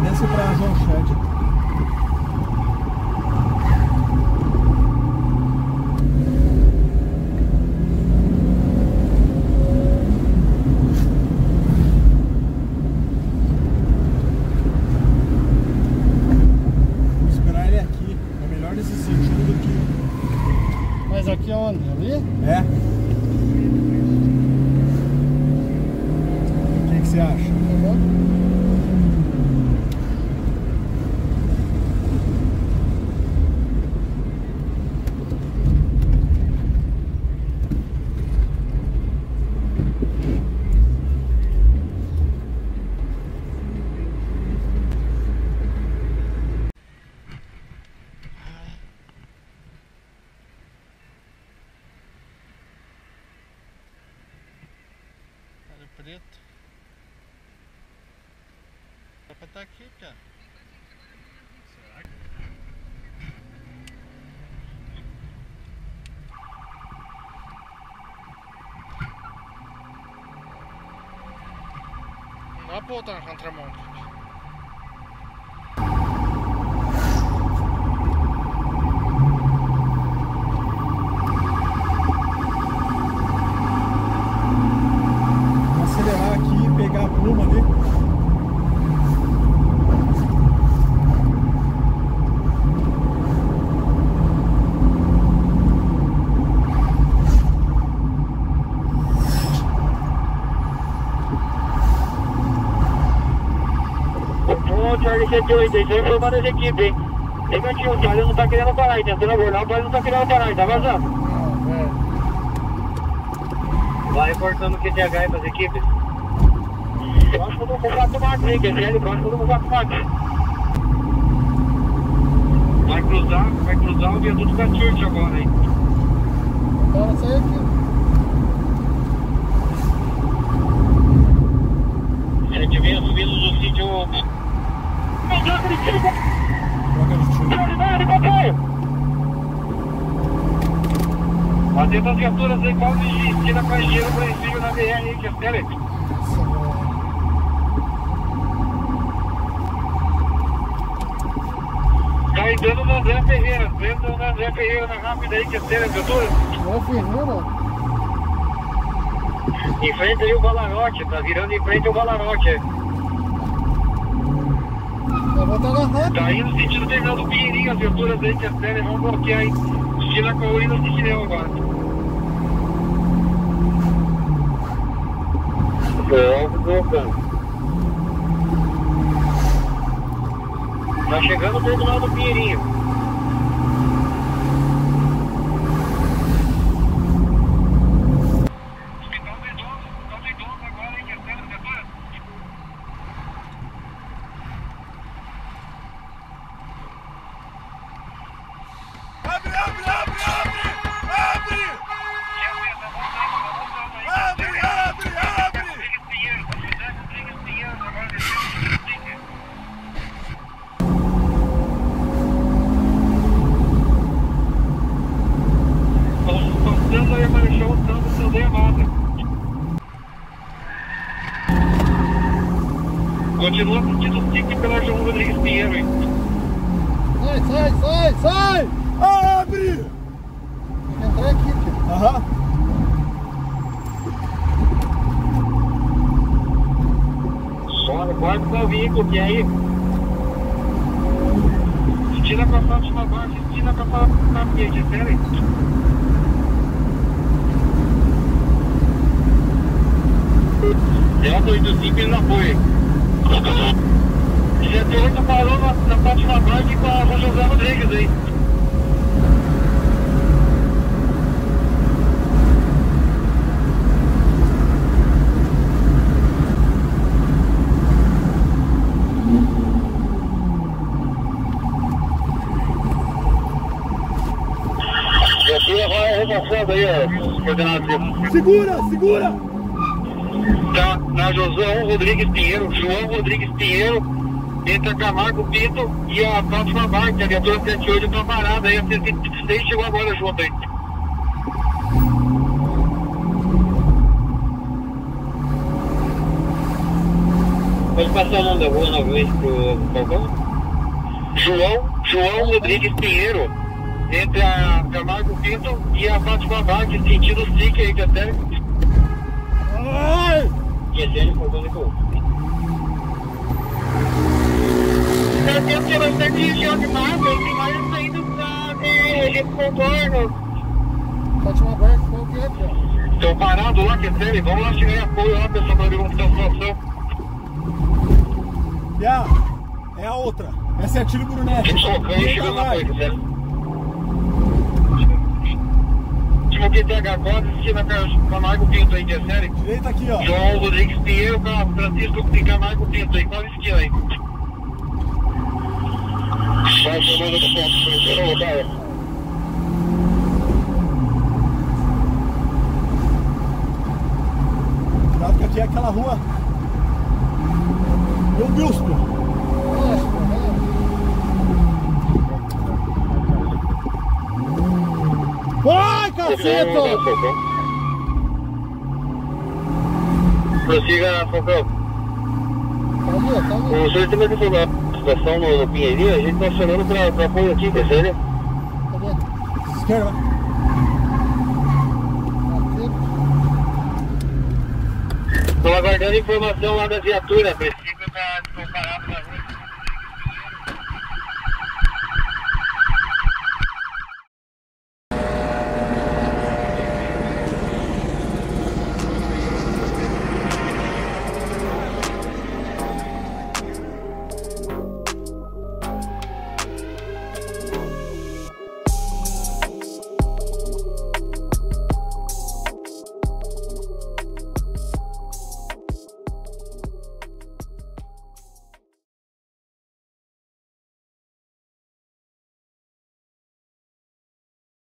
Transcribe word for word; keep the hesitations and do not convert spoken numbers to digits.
desce pra João Ched. Vou esperar ele aqui. É melhor nesse sentido do que... Mas aqui onde? Ali? É. O que que você acha? Uhum. Preto. Dá pra estar aqui, cara. Será que... Não dá pra voltar na contramão. Acelerar aqui e pegar a pluma ali. Bom, Charlie sete oito, isso aí informando as equipes, hein? Negativo, o Charlie não tá querendo parar, hein? Tentando abordar, o Charlie não tá querendo parar, tá vazando. Não, é. Vai reportando o Q T H aí pras equipes. Próximo do quatro Max, hein? Q T L, próximo do quatro Max. Vai cruzar, vai cruzar o viaduto da Church agora, hein? Então, sai aqui. sete vem subindo do sítio... Não, troca de tiro! Troca de tiro. Prioridade, papai! Atenta as viaturas aí, qual esquina com a engenheiro preensivo na B R aí, que espere. Cai dando no André Ferreira, dentro do André Ferreira na rápida aí, que espere as viaturas. Não, Ferreira. Em frente aí o Valarote, tá virando em frente ao Valarote. Vai voltar na reta. Tá indo no sentido terminal do Pinheirinho, as viaturas aí, que espere, vão bloquear aí. Esquina com a Urina de Cineu agora. Tá chegando o terminal do Pinheirinho. Hospital do Idoso, Hospital do Idoso agora, hein? Terceira viatura. Abre, abre, abre, abre! Abre! Abre, abre, abre! Passando aí, Marechal Santos, seu Zé Amada. Continua assistindo o tique pela João Rodrigues Pinheiro, hein? Sai, sai, sai, sai! Abre! Tem que entrar aqui, tio. Aham. Só aguarde qual veículo que é aí. Tira pra Fátima Baixa, tira pra Fátima Baixa, espera aí. Delta oito cinco, ele não foi. sete oito parou na, na Fátima Baixa com a José Rodrigues aí. Viatura vai repassando aí, ó, coordenado. Segura, segura! Tá na João Rodrigues Pinheiro, João Rodrigues Pinheiro, entre a Camargo Pinto e a Fátima Baixa. A viatura sete oito tá parada aí, a cento e vinte e seis chegou agora junto aí. Pode passar o nome da rua novamente pro Falcão? João, João Rodrigues Pinheiro, entre a Camargo Pinto e a Fátima Vargas, sentido S I C aí, que até. Ai! Que é sério, Falcão Nicol. Eu tenho que bastante região de mata, tem várias saídas pra ter contorno. Fátima Vargas, qual que é, cara? Estão parados lá, que é sério, vamos lá chegar em apoio lá, pessoal, pra ver como está a situação. Pia, é a outra. Essa é a Tiro Brunete. Falcão chegando na coisa, sério. Último Q T H quatro, esquina Camargo Pinto aí, que é sério. Direita aqui, ó. João Rodrigues Pinheiro, Francisco de Camargo Pinto aí, qual esquina aí? Vai tomando o ponto, primeiro lugar. Cuidado que aqui é aquela rua. Meu Deus, pô. Vai, caceta! Prossiga, Falcão. Tá ali, ó, tá ali. O senhor tem mais informação da situação no, no Pinheirinho? A gente tá acionando pra, pra apoio aqui, tá sério? Cadê? Esquerda, vai. Aqui. Estou aguardando informação lá da viatura. A princípio tá parado lá.